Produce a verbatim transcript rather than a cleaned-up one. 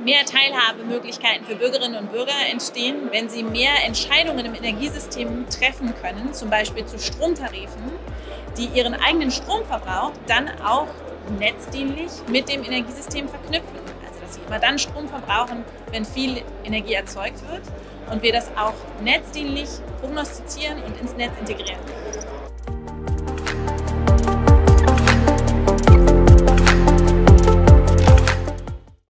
mehr Teilhabemöglichkeiten für Bürgerinnen und Bürger entstehen, wenn sie mehr Entscheidungen im Energiesystem treffen können, zum Beispiel zu Stromtarifen, die ihren eigenen Stromverbrauch dann auch netzdienlich mit dem Energiesystem verknüpfen. Also dass sie immer dann Strom verbrauchen, wenn viel Energie erzeugt wird und wir das auch netzdienlich prognostizieren und ins Netz integrieren.